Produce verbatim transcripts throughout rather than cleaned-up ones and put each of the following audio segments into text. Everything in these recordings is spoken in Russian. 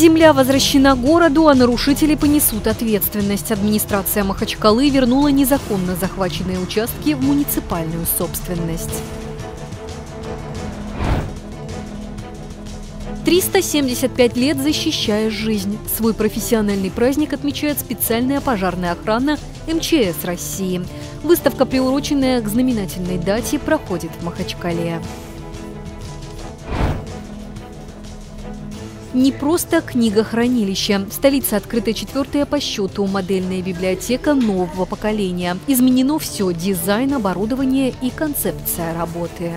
Земля возвращена городу, а нарушители понесут ответственность. Администрация Махачкалы вернула незаконно захваченные участки в муниципальную собственность. триста семьдесят пять лет защищая жизнь. Свой профессиональный праздник отмечает специальная пожарная охрана эм че эс России. Выставка, приуроченная к знаменательной дате, проходит в Махачкале. Не просто книгохранилище. В столице открыта четвертая по счету модельная библиотека нового поколения. Изменено все – дизайн, оборудование и концепция работы.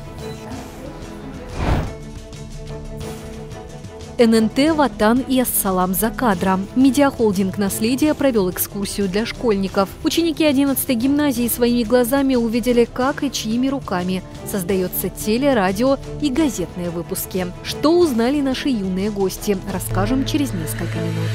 эн эн тэ, Ватан и Ассалам за кадром. Медиахолдинг «Наследие» провел экскурсию для школьников. Ученики одиннадцатой гимназии своими глазами увидели, как и чьими руками создается теле-, радио и газетные выпуски. Что узнали наши юные гости, расскажем через несколько минут.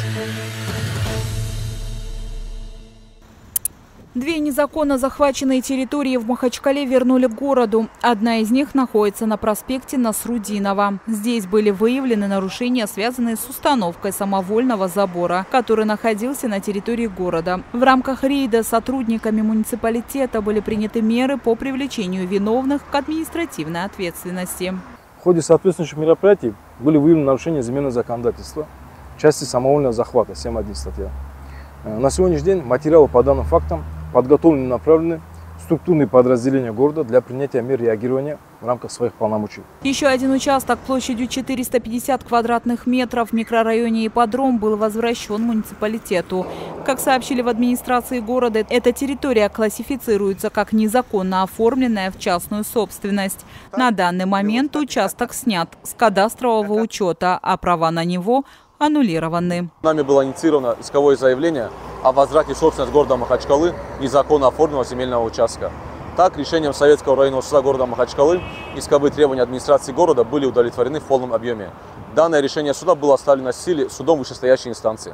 Две незаконно захваченные территории в Махачкале вернули к городу. Одна из них находится на проспекте Насрудинова. Здесь были выявлены нарушения, связанные с установкой самовольного забора, который находился на территории города. В рамках рейда сотрудниками муниципалитета были приняты меры по привлечению виновных к административной ответственности. В ходе соответствующих мероприятий были выявлены нарушения земельного законодательства в части самовольного захвата, семь точка один статья. На сегодняшний день материалы по данным фактам подготовлены и направлены в структурные подразделения города для принятия мер реагирования в рамках своих полномочий. Еще один участок площадью четыреста пятьдесят квадратных метров в микрорайоне Ипподром был возвращен муниципалитету. Как сообщили в администрации города, эта территория классифицируется как незаконно оформленная в частную собственность. На данный момент участок снят с кадастрового учета, а права на него аннулированы. Нами было инициировано исковое заявление о возврате в собственность города Махачкалы незаконно оформленного земельного участка. Так, решением Советского районного суда города Махачкалы исковые требования администрации города были удовлетворены в полном объеме. Данное решение суда было оставлено в силе судом вышестоящей инстанции.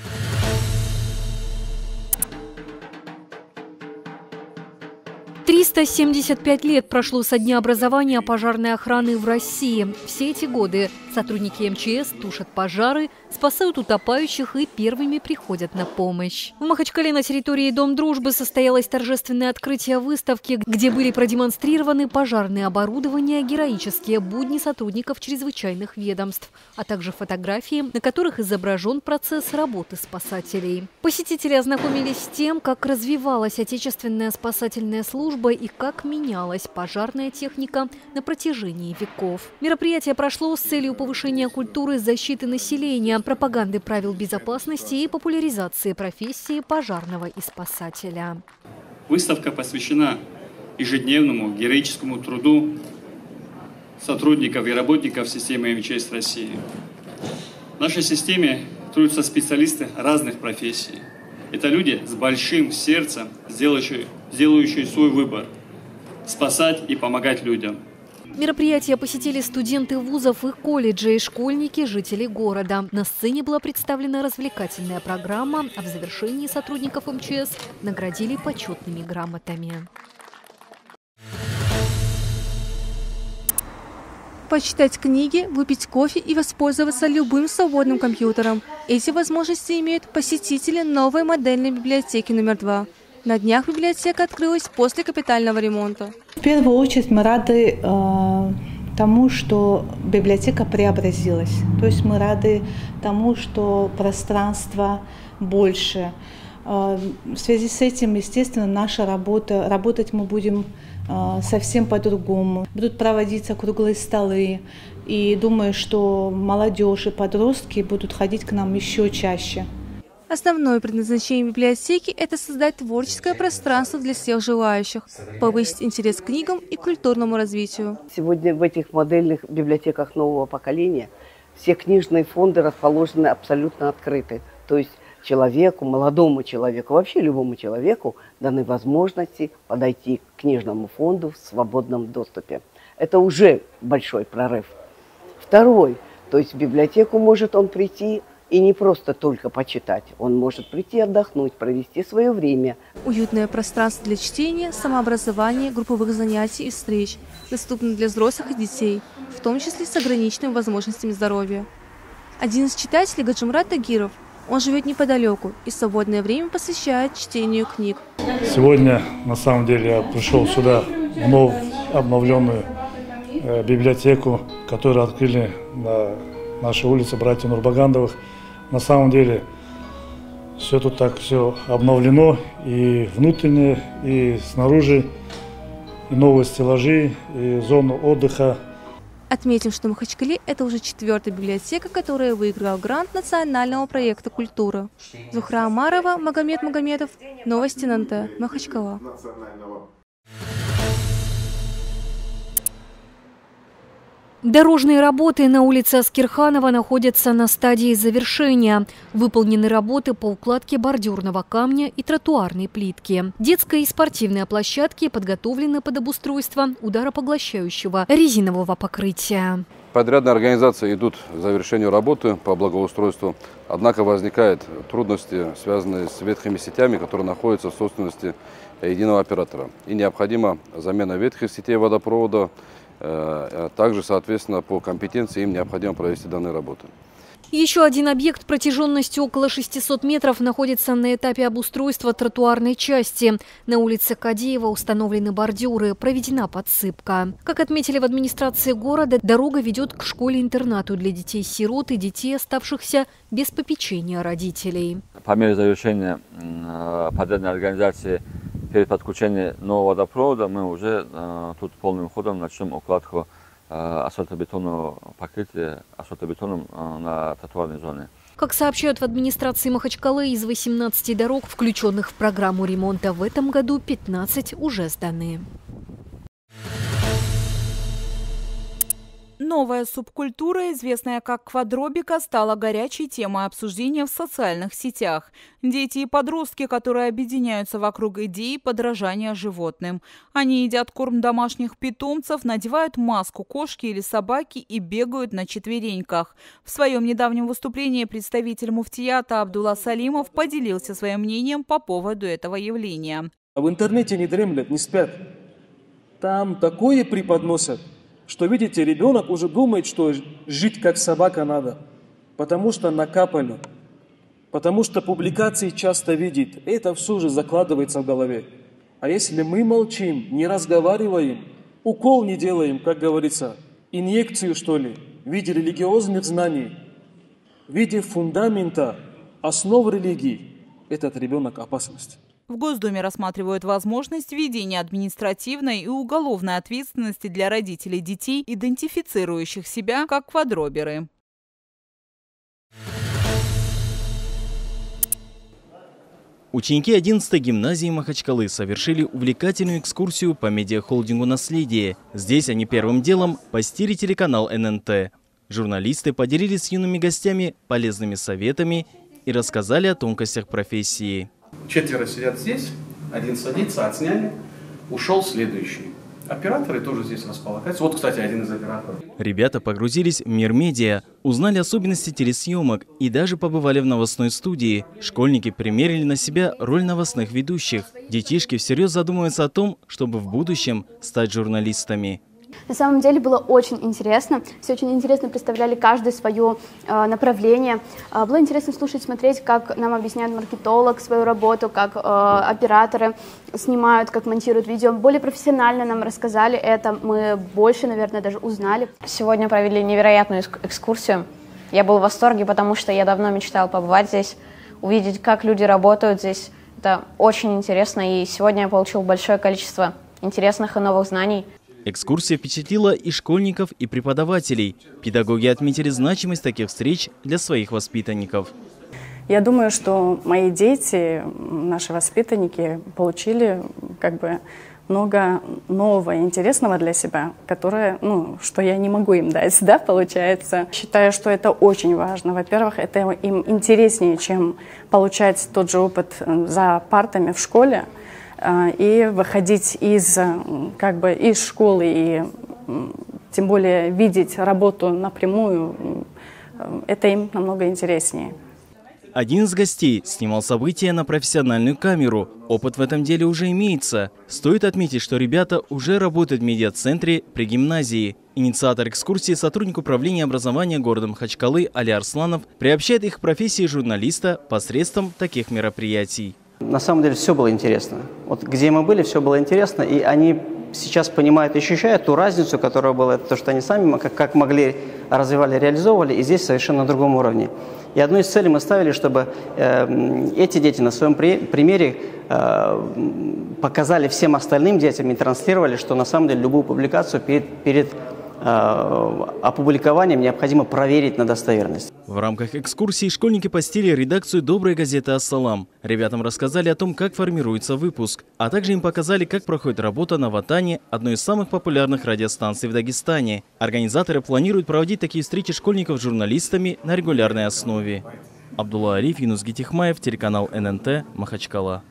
триста семьдесят пять лет прошло со дня образования пожарной охраны в России. Все эти годы сотрудники эм че эс тушат пожары, спасают утопающих и первыми приходят на помощь. В Махачкале на территории Дом дружбы состоялось торжественное открытие выставки, где были продемонстрированы пожарные оборудования, героические будни сотрудников чрезвычайных ведомств, а также фотографии, на которых изображен процесс работы спасателей. Посетители ознакомились с тем, как развивалась отечественная спасательная служба и как менялась пожарная техника на протяжении веков. Мероприятие прошло с целью повышения культуры защиты населения, пропаганды правил безопасности и популяризации профессии пожарного и спасателя. Выставка посвящена ежедневному героическому труду сотрудников и работников системы эм че эс России. В нашей системе трудятся специалисты разных профессий. Это люди с большим сердцем, сделающие, сделающие свой выбор – спасать и помогать людям. Мероприятие посетили студенты вузов и колледжей, школьники, жители города. На сцене была представлена развлекательная программа, а в завершении сотрудников эм че эс наградили почетными грамотами. Почитать книги, выпить кофе и воспользоваться любым свободным компьютером. Эти возможности имеют посетители новой модельной библиотеки номер два. На днях библиотека открылась после капитального ремонта. В первую очередь мы рады э, тому, что библиотека преобразилась. То есть мы рады тому, что пространство больше. Э, в связи с этим, естественно, наша работа, работать мы будем э, совсем по-другому. Будут проводиться круглые столы. И думаю, что молодежь и подростки будут ходить к нам еще чаще. Основное предназначение библиотеки – это создать творческое пространство для всех желающих, повысить интерес к книгам и культурному развитию. Сегодня в этих модельных библиотеках нового поколения все книжные фонды расположены абсолютно открыты. То есть человеку, молодому человеку, вообще любому человеку даны возможности подойти к книжному фонду в свободном доступе. Это уже большой прорыв. Второй, то есть в библиотеку может он прийти и не просто только почитать. Он может прийти отдохнуть, провести свое время. Уютное пространство для чтения, самообразования, групповых занятий и встреч. Доступно для взрослых и детей, в том числе с ограниченными возможностями здоровья. Один из читателей Гаджимурат Тагиров. Он живет неподалеку и свободное время посвящает чтению книг. Сегодня, на самом деле, я пришел сюда в новую, обновленную э, библиотеку, которую открыли на нашей улице братья Нурбагандовых. На самом деле, все тут так все обновлено, и внутренне, и снаружи, и новые стеллажи, и зону отдыха. Отметим, что в Махачкале это уже четвертая библиотека, которая выиграла грант национального проекта «Культура». Зухра Амарова, Магомед Магомедов. Новости эн эн тэ. Махачкала. Дорожные работы на улице Аскерханова находятся на стадии завершения. Выполнены работы по укладке бордюрного камня и тротуарной плитки. Детская и спортивная площадки подготовлены под обустройство ударопоглощающего резинового покрытия. Подрядные организации идут к завершению работы по благоустройству, однако возникают трудности, связанные с ветхими сетями, которые находятся в собственности единого оператора. И необходима замена ветхих сетей водопровода. Также, соответственно, по компетенции им необходимо провести данные работы. Еще один объект протяженностью около шестисот метров находится на этапе обустройства тротуарной части. На улице Кадеева установлены бордюры, проведена подсыпка. Как отметили в администрации города, дорога ведет к школе-интернату для детей-сирот и детей, оставшихся без попечения родителей. По мере завершения подрядной организации перед подключением нового водопровода мы уже э, тут полным ходом начнем укладку э, асфальтобетонного покрытия асфальтобетоном э, на тротуарной зоне. Как сообщают в администрации Махачкалы, из восемнадцати дорог, включенных в программу ремонта в этом году, пятнадцать уже сданы. Новая субкультура, известная как квадробика, стала горячей темой обсуждения в социальных сетях. Дети и подростки, которые объединяются вокруг идеи подражания животным. Они едят корм домашних питомцев, надевают маску кошки или собаки и бегают на четвереньках. В своем недавнем выступлении представитель муфтията Абдулла Салимов поделился своим мнением по поводу этого явления. В интернете не дремлят, не спят. Там такое преподносят, что, видите, ребенок уже думает, что жить как собака надо, потому что накапали, потому что публикации часто видит. Это все же закладывается в голове. А если мы молчим, не разговариваем, укол не делаем, как говорится, инъекцию, что ли, в виде религиозных знаний, в виде фундамента, основ религии, этот ребенок опасность. В Госдуме рассматривают возможность введения административной и уголовной ответственности для родителей детей, идентифицирующих себя как квадроберы. Ученики одиннадцатой гимназии Махачкалы совершили увлекательную экскурсию по медиахолдингу «Наследие». Здесь они первым делом посетили телеканал эн эн тэ. Журналисты поделились с юными гостями полезными советами и рассказали о тонкостях профессии. Четверо сидят здесь, один садится, отсняли, ушел следующий. Операторы тоже здесь располагаются. Вот, кстати, один из операторов. Ребята погрузились в мир медиа, узнали особенности телесъемок и даже побывали в новостной студии. Школьники примерили на себя роль новостных ведущих. Детишки всерьез задумываются о том, чтобы в будущем стать журналистами. На самом деле было очень интересно. Все очень интересно представляли каждое свое э, направление. Э, было интересно слушать, смотреть, как нам объясняет маркетолог свою работу, как э, операторы снимают, как монтируют видео. Более профессионально нам рассказали это. Мы больше, наверное, даже узнали. Сегодня провели невероятную экскурсию. Я был в восторге, потому что я давно мечтал побывать здесь, увидеть, как люди работают здесь. Это очень интересно, и сегодня я получил большое количество интересных и новых знаний. Экскурсия впечатлила и школьников, и преподавателей. Педагоги отметили значимость таких встреч для своих воспитанников. Я думаю, что мои дети, наши воспитанники, получили как бы много нового и интересного для себя, которое, ну, что я не могу им дать, да, получается. Считаю, что это очень важно. Во-первых, это им интереснее, чем получать тот же опыт за партами в школе. И выходить из, как бы, из школы и тем более видеть работу напрямую, это им намного интереснее. Один из гостей снимал события на профессиональную камеру. Опыт в этом деле уже имеется. Стоит отметить, что ребята уже работают в медиацентре при гимназии. Инициатор экскурсии, сотрудник управления образования города Махачкалы Али Арсланов, приобщает их к профессии журналиста посредством таких мероприятий. На самом деле все было интересно. Вот где мы были, все было интересно, и они сейчас понимают и ощущают ту разницу, которая была, то, что они сами как, как могли, развивали, реализовывали, и здесь совершенно на другом уровне. И одну из целей мы ставили, чтобы э, эти дети на своем при, примере э, показали всем остальным детям и транслировали, что на самом деле любую публикацию перед, перед э, опубликованием необходимо проверить на достоверность. В рамках экскурсии школьники посетили редакцию «Доброй газеты Ассалам». Ребятам рассказали о том, как формируется выпуск, а также им показали, как проходит работа на Ватане, одной из самых популярных радиостанций в Дагестане. Организаторы планируют проводить такие встречи школьников с журналистами на регулярной основе. Абдулла Ариф, Юнус Гитихмаев, телеканал эн эн тэ, Махачкала.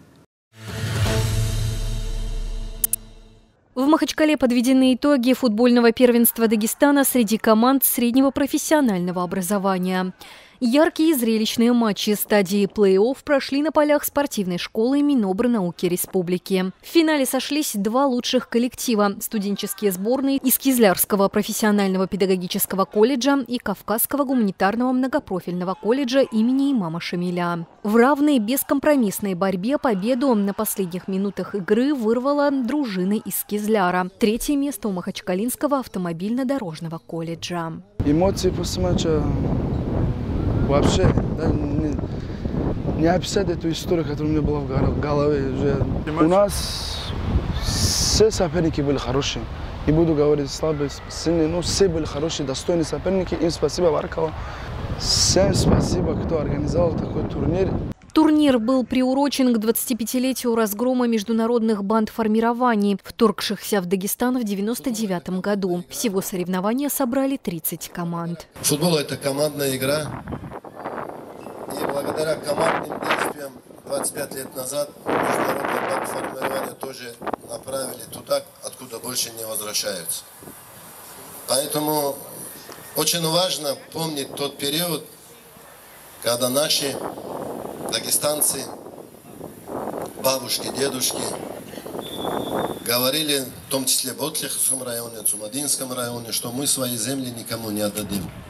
В Махачкале подведены итоги футбольного первенства Дагестана среди команд среднего профессионального образования. Яркие и зрелищные матчи стадии плей-офф прошли на полях спортивной школы Минобрнауки Республики. В финале сошлись два лучших коллектива – студенческие сборные из Кизлярского профессионального педагогического колледжа и Кавказского гуманитарного многопрофильного колледжа имени имама Шамиля. В равной бескомпромиссной борьбе победу на последних минутах игры вырвала дружина из Кизляра. Третье место у Махачкалинского автомобильно-дорожного колледжа. Эмоции после матча вообще даже не, не описать эту историю, которая у меня была в голове. Уже. У нас все соперники были хорошие. Не буду говорить слабые, сильные, но все были хорошие, достойные соперники. Им спасибо, Баркова. Всем спасибо, кто организовал такой турнир. Турнир был приурочен к двадцатипятилетию разгрома международных бандформирований, вторгшихся в Дагестан в девяносто девятом году. Всего соревнования собрали тридцать команд. Футбол – это командная игра. И благодаря командным действиям двадцать пять лет назад международное бандформирование тоже направили туда, откуда больше не возвращаются. Поэтому очень важно помнить тот период, когда наши дагестанцы, бабушки, дедушки говорили, в том числе в Ботлиховском районе, в Цумадинском районе, что мы свои земли никому не отдадим.